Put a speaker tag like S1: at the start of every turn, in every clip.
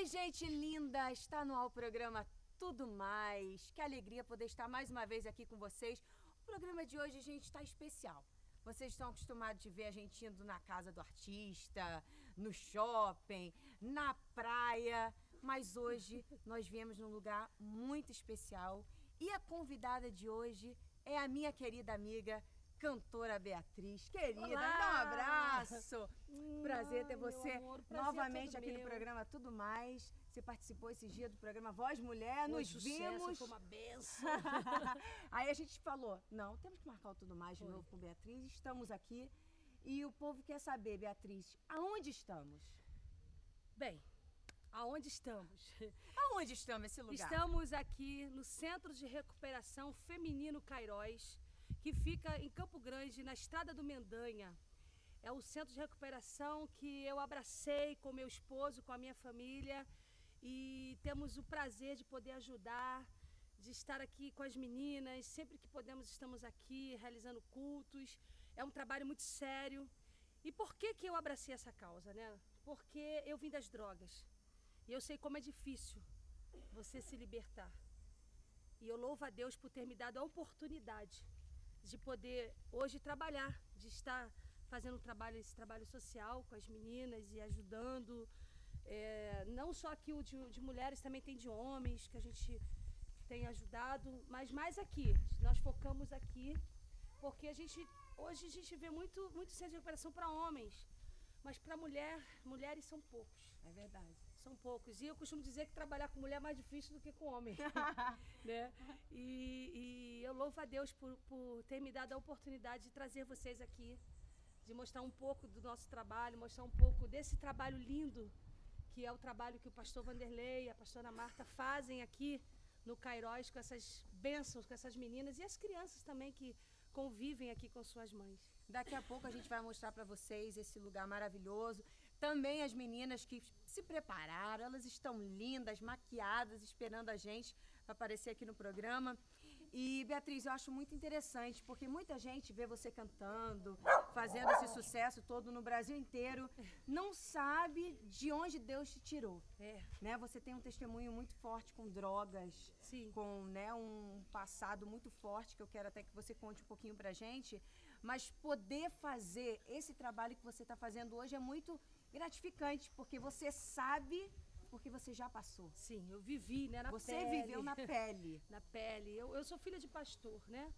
S1: Gente linda, está no ar o programa Tudo Mais. Que alegria poder estar mais uma vez aqui com vocês. O programa de hoje, gente, está especial. Vocês estão acostumados de ver a gente indo na casa do artista, no shopping, na praia. Mas hoje nós viemos num lugar muito especial. E a convidada de hoje é a minha querida amiga, cantora Beatriz. Querida, me dá um abraço. Prazer ter você
S2: amor,
S1: novamente
S2: é
S1: aqui no programa Tudo Mais. Você participou esse dia do programa Voz Mulher, nos vimos.
S2: Foi uma benção.
S1: Aí a gente falou, não, temos que marcar o Tudo Mais de novo com Beatriz. Estamos aqui e o povo quer saber, Beatriz, aonde estamos?
S2: Bem, aonde estamos?
S1: Aonde estamos esse lugar?
S2: Estamos aqui no Centro de Recuperação Feminino Cairóis, que fica em Campo Grande, na Estrada do Mendanha. É o centro de recuperação que eu abracei com meu esposo, com a minha família, e temos o prazer de poder ajudar, de estar aqui com as meninas. Sempre que podemos estamos aqui realizando cultos. É um trabalho muito sério. E por que eu abracei essa causa, né? Porque eu vim das drogas e eu sei como é difícil você se libertar. E eu louvo a Deus por ter me dado a oportunidade de poder hoje trabalhar, de estar fazendo esse trabalho social com as meninas e ajudando. Não só aqui o de mulheres, também tem de homens que a gente tem ajudado, mas mais aqui. Nós focamos aqui porque hoje a gente vê muito centro de recuperação para homens, mas para mulheres são poucos.
S1: É verdade.
S2: São poucos. E eu costumo dizer que trabalhar com mulher é mais difícil do que com homem. Né? E eu louvo a Deus por ter me dado a oportunidade de trazer vocês aqui, de mostrar um pouco do nosso trabalho, mostrar um pouco desse trabalho lindo, que é o trabalho que o pastor Vanderlei e a pastora Marta fazem aqui no Cairóis, com essas bênçãos, com essas meninas e as crianças também que convivem aqui com suas mães.
S1: Daqui a pouco a gente vai mostrar para vocês esse lugar maravilhoso. Também as meninas que se prepararam, elas estão lindas, maquiadas, esperando a gente para aparecer aqui no programa. E, Beatriz, eu acho muito interessante, porque muita gente vê você cantando, fazendo esse sucesso todo no Brasil inteiro, não sabe de onde Deus te tirou. Né? Você tem um testemunho muito forte com drogas,
S2: Sim.
S1: Com, né, um passado muito forte, que eu quero até que você conte um pouquinho pra gente. Mas poder fazer esse trabalho que você está fazendo hoje é muito gratificante, porque você sabe, porque você já passou.
S2: Sim, eu vivi, né, na pele.
S1: Você viveu na pele.
S2: Na pele. Eu sou filha de pastor, né?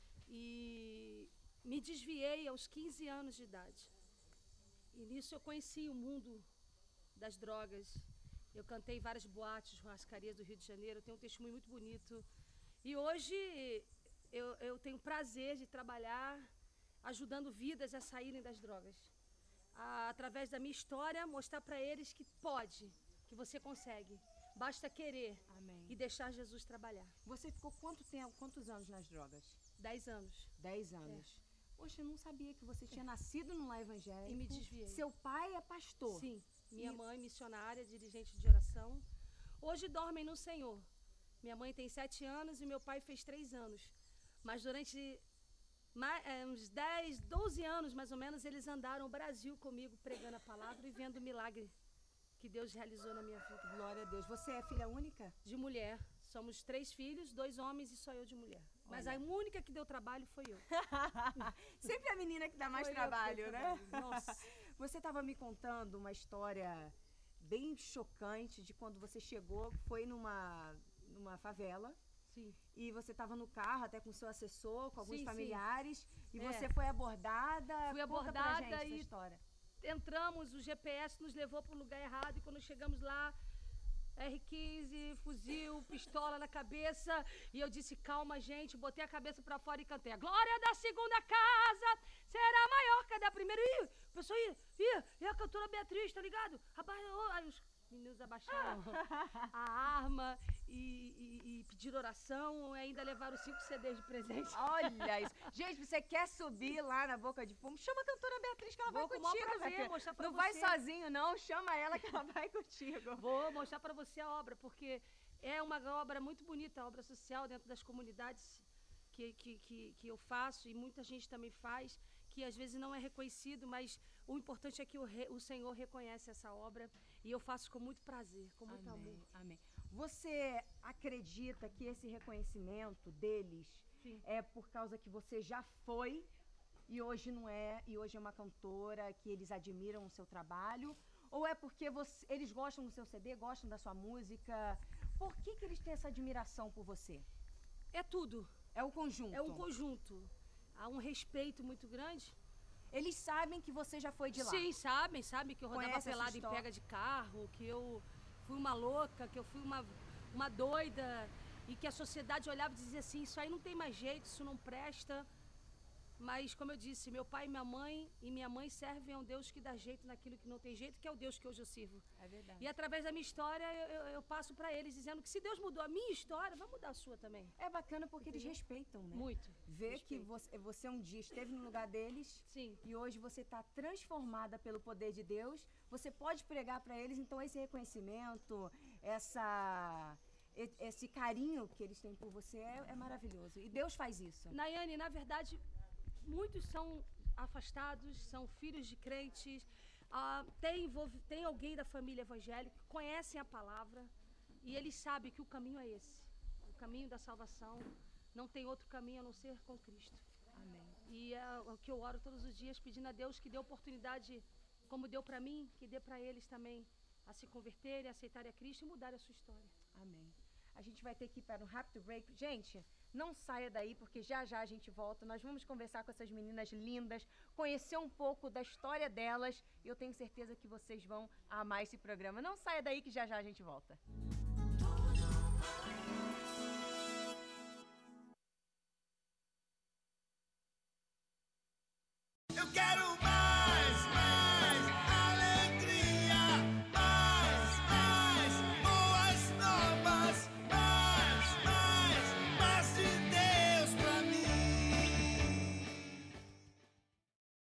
S2: E me desviei aos 15 anos de idade. E nisso eu conheci o mundo das drogas. Eu cantei em várias boates, churrascarias do Rio de Janeiro. Eu tenho um testemunho muito bonito. E hoje eu tenho prazer de trabalhar ajudando vidas a saírem das drogas. Através da minha história, mostrar para eles que pode, que você consegue. Basta querer.
S1: Amém.
S2: E deixar Jesus trabalhar.
S1: Você ficou quantos anos nas drogas?
S2: 10 anos.
S1: 10 anos. Poxa, eu não sabia que você tinha nascido num lar evangélico.
S2: E me desviei.
S1: Seu pai é pastor.
S2: Sim. Minha mãe, missionária, dirigente de oração. Hoje dormem no Senhor. Minha mãe tem 7 anos e meu pai fez 3 anos. Mas durante uns 10, 12 anos, mais ou menos, eles andaram o Brasil comigo, pregando a palavra e vendo o milagre que Deus realizou na minha vida.
S1: Glória a Deus. Você é filha única?
S2: De mulher. Somos 3 filhos, 2 homens e só eu de mulher. Mas a única que deu trabalho foi eu.
S1: Sempre a menina que dá mais trabalho, né?
S2: Nossa.
S1: Você estava me contando uma história bem chocante de quando você chegou, foi numa favela.
S2: Sim.
S1: E você estava no carro até com seu assessor, com alguns
S2: sim,
S1: familiares,
S2: sim.
S1: E você foi abordada.
S2: Fui abordada.
S1: Conta pra gente
S2: e
S1: essa história.
S2: Entramos, o GPS nos levou para o lugar errado e quando chegamos lá, R15, fuzil, pistola na cabeça, e eu disse, calma gente, botei a cabeça pra fora e cantei, a glória da segunda casa será maior que a da primeira. Ih, o pessoal e a cantora Beatriz, tá ligado? Aí os meninos abaixaram a arma e pediram oração, e ainda levaram 5 CDs de presente.
S1: Olha isso. Gente, você quer subir lá na Boca de Fumo? Chama a cantora Beatriz que ela vai contigo.
S2: Prazer, mostrar pra
S1: não
S2: você.
S1: Vai sozinho não, chama ela que ela vai contigo.
S2: Vou mostrar pra você a obra, porque é uma obra muito bonita, a obra social dentro das comunidades que eu faço e muita gente também faz, que às vezes não é reconhecido, mas o importante é que o Senhor reconhece essa obra. E eu faço com muito prazer, com muito amor.
S1: Amém. Você acredita que esse reconhecimento deles
S2: Sim.
S1: é por causa que você já foi e hoje não é, e hoje é uma cantora, que eles admiram o seu trabalho? Ou é porque eles gostam do seu CD, gostam da sua música? Por que eles têm essa admiração por você?
S2: É tudo.
S1: É o conjunto?
S2: É um conjunto. Há um respeito muito grande.
S1: Eles sabem que você já foi de lá?
S2: Sim, sabem que eu rodava pelada em pega de carro, que eu fui uma louca, que eu fui uma doida, e que a sociedade olhava e dizia assim, isso aí não tem mais jeito, isso não presta. Mas, como eu disse, meu pai e minha mãe servem a um Deus que dá jeito naquilo que não tem jeito, que é o Deus que hoje eu sirvo.
S1: É verdade.
S2: E através da minha história, eu passo para eles, dizendo que se Deus mudou a minha história, vai mudar a sua também.
S1: É bacana porque eles respeitam, né?
S2: Muito.
S1: Ver que você um dia esteve no lugar deles.
S2: Sim.
S1: E hoje você está transformada pelo poder de Deus. Você pode pregar para eles, então esse reconhecimento, esse carinho que eles têm por você é maravilhoso. E Deus faz isso.
S2: Nayane, na verdade, muitos são afastados, são filhos de crentes, tem alguém da família evangélica que conhecem a palavra e eles sabem que o caminho é esse, o caminho da salvação. Não tem outro caminho a não ser com Cristo.
S1: Amém.
S2: E é o que eu oro todos os dias, pedindo a Deus que dê oportunidade, como deu para mim, que dê para eles também a se converterem, aceitarem a Cristo e mudarem a sua história.
S1: Amém. A gente vai ter que ir para um rápido break. Gente, não saia daí, porque já já a gente volta. Nós vamos conversar com essas meninas lindas, conhecer um pouco da história delas. E eu tenho certeza que vocês vão amar esse programa. Não saia daí que já já a gente volta.